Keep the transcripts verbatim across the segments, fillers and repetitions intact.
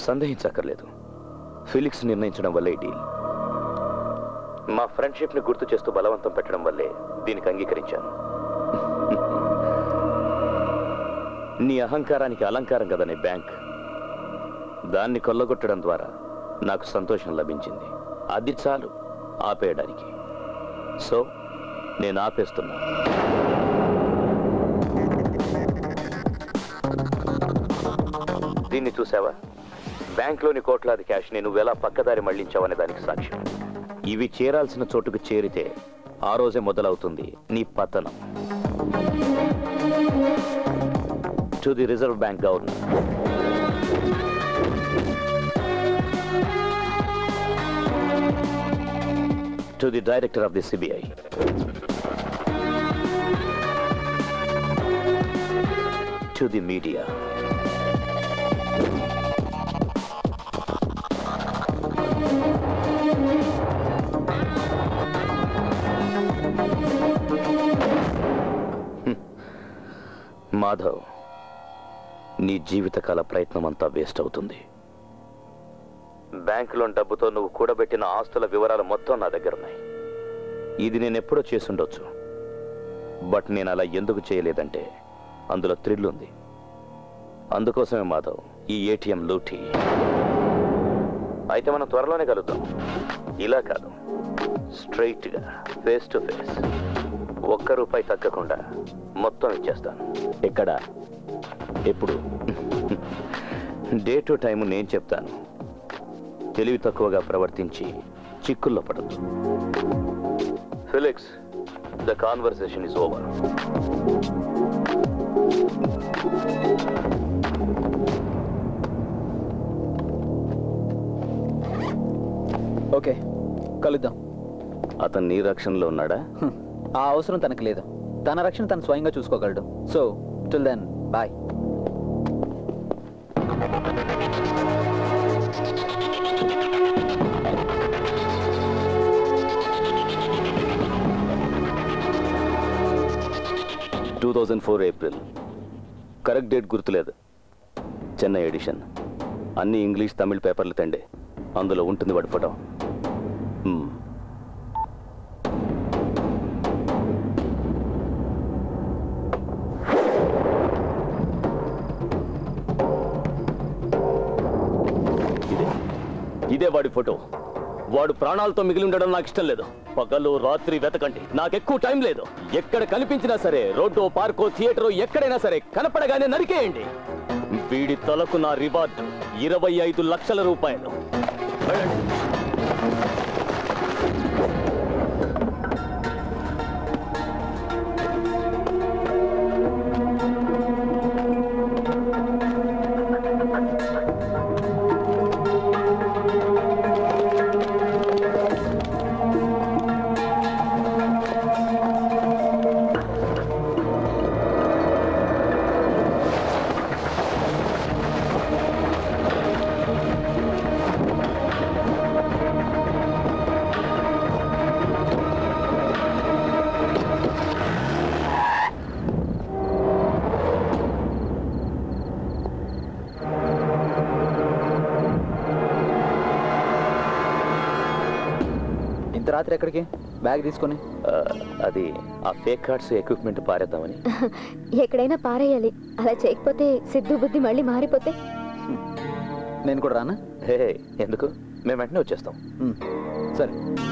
సందేహించక్కర్లేదు. Felix నిర్ణయించడం వల్లే deal. మా ఫ్రెండ్షిప్ని గుర్తు చేస్తూ బలవంతం పెట్టడం వల్లే దీనికి అంగీకరించాను. నీ అహంకారానికి అలంకారం కదా నీ బ్యాంక్. దాన్ని కొల్లగొట్టడం ద్వారా నాకు సంతోషం లభించింది. అది చాలు ఆపేయడానికి. సో నేను ఆపేస్తున్నా. దీన్ని చూసావా? బ్యాంక్లోని కోట్లాది క్యాష్ని నువ్వెలా పక్కదారి మళ్లించావనే దానికి సాక్ష్యం. ఇవి చేరాల్సిన చోటుకు చేరితే ఆ రోజే మొదలవుతుంది నీ పతనం. To the Reserve Bank governor, to the director of the CBI, to the media, Madhav, నీ జీవితకాల ప్రయత్నం అంతా వేస్ట్ అవుతుంది. బ్యాంకులోని డబ్బుతో నువ్వు కూడబెట్టిన ఆస్తుల వివరాలు మొత్తం నా దగ్గర ఉన్నాయి. ఇది నేను ఎప్పుడో చేసుండొచ్చు, బట్ నేను అలా ఎందుకు చేయలేదంటే అందులో థ్రిల్ ఉంది. అందుకోసమే మాధవ్ ఈ ఏటీఎం లూటీ. అయితే మనం త్వరలోనే కలుద్దాం. ఇలా కాదు, స్ట్రైట్గా ఫేస్ టు ఫేస్. ఒక్క రూపాయి తగ్గకుండా మొత్తం ఇచ్చేస్తాను. ఎక్కడ, ఎప్పుడు, డే టు టైము నేను చెప్తాను. తెలివి తక్కువగా ప్రవర్తించి చిక్కుల్లో పడద్దు. Felix, the conversation is over. Okay, కలుద్దాం. అతను నీ రక్షణలో ఉన్నాడా? ఆ అవసరం తనకు లేదు. తన రక్షణ తను స్వయంగా చూసుకోగలడు. So till then bye. Two thousand four April. Correct date గుర్తులేదు. చెన్నై ఎడిషన్. అన్ని ఇంగ్లీష్ తమిళ్ పేపర్లు తండే. అందులో ఉంటుంది వాడి ఫోటో. ఇదే వాడి ఫోటో. వాడు ప్రాణాలతో మిగిలి ఉండడం నాకు ఇష్టం లేదు. పగలు రాత్రి వెతకండి, నాకెక్కువ టైం లేదు. ఎక్కడ కనిపించినా సరే, రోడ్డో పార్కో థియేటరో ఎక్కడైనా సరే, కనపడగానే నరికేయండి. వీడి తలకు నా రివార్డు ఇరవై ఐదు లక్షల రూపాయలు. రాత్రి ఎక్కడికి? బ్యాగ్ తీసుకొని. అది ఆ ఫేక్ కార్డ్స్ ఎక్విప్మెంట్ పారేద్దామని. ఎక్కడైనా పారేయాలి. అలా చేయకపోతే సిద్ధు బుద్ధి మళ్ళీ మారిపోతే. నేను కూడా రానా? హే, ఎందుకు? మేము వెంటనే వచ్చేస్తాం. సరే.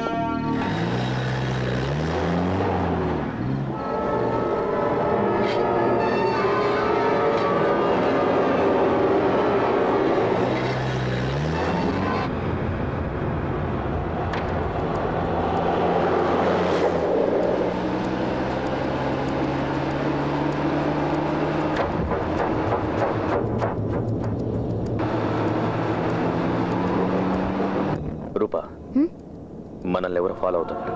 రూపా, మనల్ని ఎవరు ఫాలో అవుతున్నారు?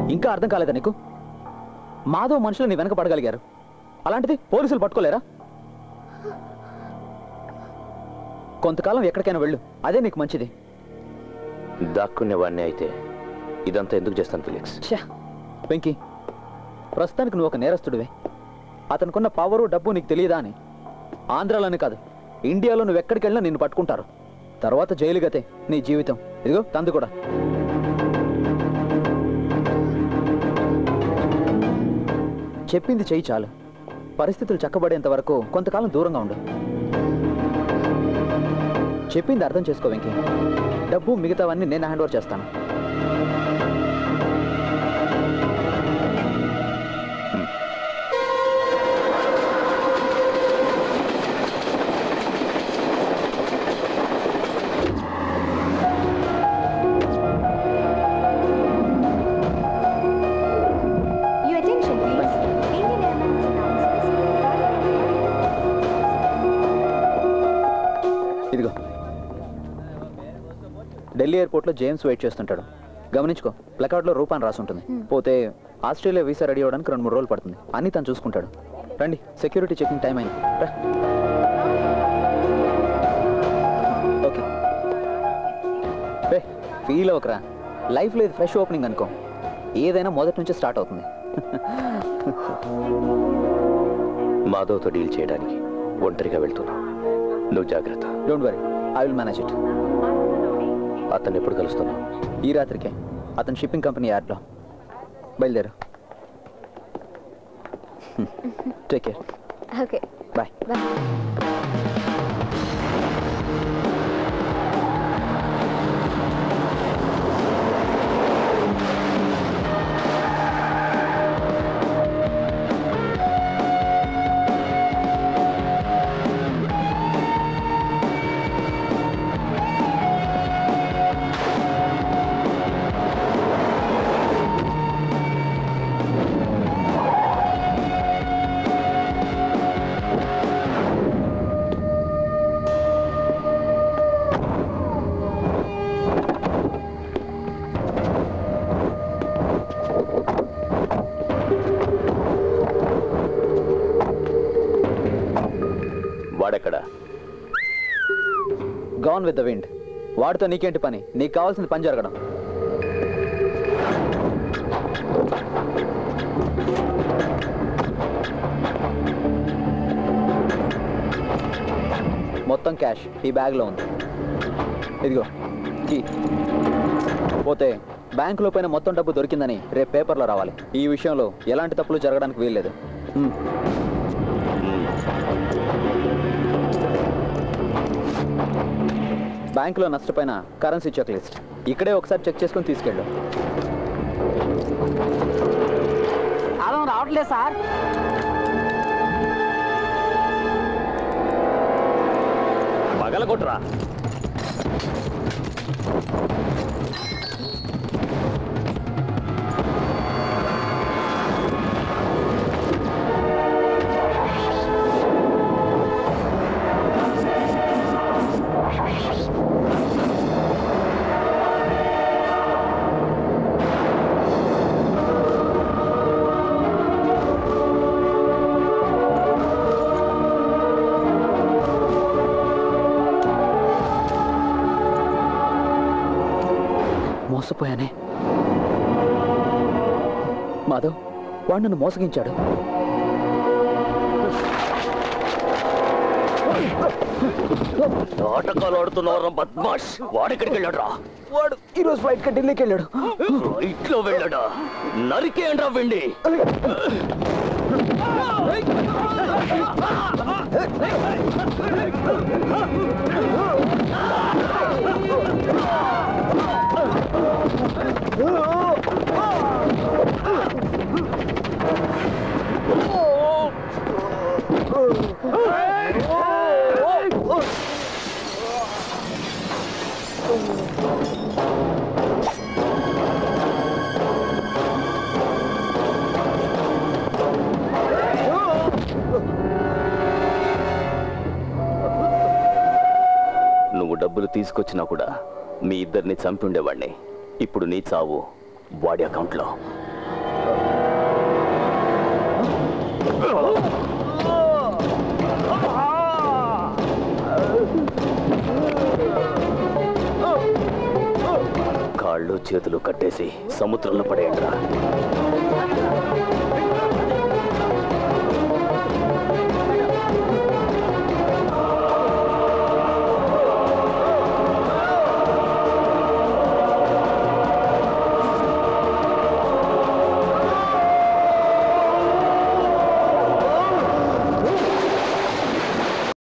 ఇంకా అర్థం కాలేదా నీకు? మాధవ్ మనుషులు నీ వెనక పడగలిగారు, అలాంటిది పోలీసులు పట్టుకోలేరా? కొంతకాలం ఎక్కడికైనా వెళ్ళు, అదే నీకు మంచిది. దాక్కునేవాడిని అయితే ఇదంతా ఎందుకు చేస్తాను ఫిలిక్స్? వెంకీ, ప్రస్తుతానికి నువ్వు ఒక నేరస్తుడివే. అతనుకున్న పవరు డబ్బు నీకు తెలియదా అని? ఆంధ్రాలోనే కాదు, ఇండియాలో నువ్వు ఎక్కడికి వెళ్ళినా నిన్ను పట్టుకుంటారు. తర్వాత జైలు గతే నీ జీవితం. ఇదిగో తందు కూడా. చెప్పింది చెయ్యి చాలు. పరిస్థితులు చక్కబడేంత వరకు కొంతకాలం దూరంగా ఉండు. చెప్పింది అర్థం చేసుకో వెంకీ. డబ్బు మిగతావన్నీ నేను హ్యాండ్ ఓవర్ చేస్తాను. ఇదిగో, ఢిల్లీ ఎయిర్పోర్ట్లో జేమ్స్ వెయిట్ చేస్తుంటాడు. గమనించుకో, ప్లకార్డ్లో రూపాన్ని రాసుంటుంది. పోతే ఆస్ట్రేలియా వీసా రెడీ అవ్వడానికి రెండు మూడు రోజులు పడుతుంది. అన్నీ తను చూసుకుంటాడు. రండి, సెక్యూరిటీ చెకింగ్ టైం అయింది. రా. ఓకే, రే ఫీల్ అవ్వకరా. లైఫ్లో ఇది ఫ్రెష్ ఓపెనింగ్ అనుకో. ఏదైనా మొదటి నుంచే స్టార్ట్ అవుతుంది. మాధవ్తో డీల్ చేయడానికి ఒంటరిగా వెళ్తున్నా. నువ్వు జాగ్రత్త. Don't worry, I will manage it. అతన్ని ఎప్పుడు కలుస్తున్నావు? ఈ రాత్రికే అతను షిప్పింగ్ కంపెనీ యాడ్లో. బయలుదేరు. Take care. Okay, bye. Bye. వాడెక్కడ? Gone with the wind. వాడితో నీకేంటి పని? నీకు కావాల్సింది పని జరగడం. మొత్తం క్యాష్ ఈ బ్యాగ్లో ఉంది. ఇదిగో కీ. పోతే బ్యాంకులో పైన మొత్తం డబ్బు దొరికిందని రేపు పేపర్లో రావాలి. ఈ విషయంలో ఎలాంటి తప్పులు జరగడానికి వీల్లేదు. బ్యాంకులో నష్టపోయిన కరెన్సీ చెక్ లిస్ట్ ఇక్కడే ఒకసారి చెక్ చేసుకొని తీసుకెళ్ళు. అలా రావట్లేదు సార్. పగలగొట్రా. మోసపోయానే. మాధవ్ వాడు నన్ను మోసగించాడు. నాటకాలు ఆడుతున్నవరా బద్మాష్. వాడెక్కడికి వెళ్ళాడు? వాడు ఈరోజు ఫ్లైట్ కి ఢిల్లీకి వెళ్ళాడు. ఫ్లైట్లో వెళ్ళాడా? నరికేయండి రా వెండి. నువ్వు డబ్బులు తీసుకొచ్చినా కూడా మీ ఇద్దరిని చంపి ఉండేవాడిని. ఇప్పుడు నీ చావు వాడి అకౌంట్లో. కాళ్ళు చేతులు కట్టేసి సముద్రంలో పడేయండిరా.